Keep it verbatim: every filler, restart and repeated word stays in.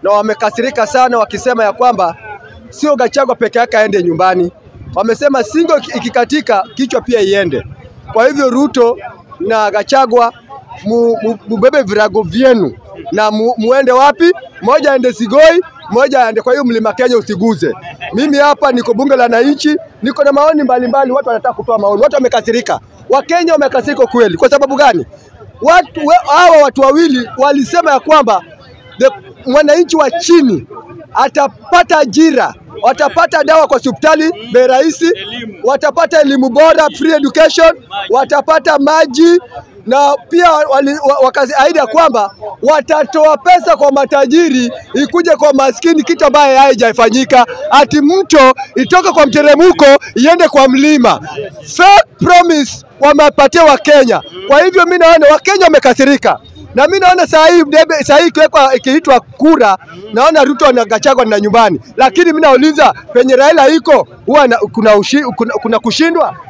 na wamekasirika sana wakisema ya kwamba sio Gachagua peke yake aende nyumbani. Wamesema singo ikikatika kichwa pia iende. Kwa hivyo Ruto na Gachagua mubebe virago vyenu na mu, muende wapi? Moja aende Sigoi, moja aende kwa hiyo Mlima Kenya usiguze. Mimi hapa niko bunge la wananchi, niko na maoni mbalimbali, watu wanataka kutoa maoni. Watu wamekasirika. Wakenya wamekasirika kweli. Kwa sababu gani? Watu hawa watu wawili walisema ya kwamba mwananchi wa chini atapata ajira, watapata dawa kwa hospitali bei rahisi, watapata elimu bora, free education, watapata maji, na pia wakaahidi kwamba watatoa pesa kwa matajiri ikuje kwa maskini, kitu ambaye haijafanyika. Ati mto itoke kwa mteremko iende kwa mlima. Fake promise wamepatia Wakenya. Kwa hivyo mimi naona Wakenya wamekasirika. Na mimi naona saa hii saa hii ikiwekwa ikiitwa kura, naona Ruto na Gachagua na nyumbani. Lakini mimi nauliza penye Raila iko huwa kuna, kuna, kuna kushindwa.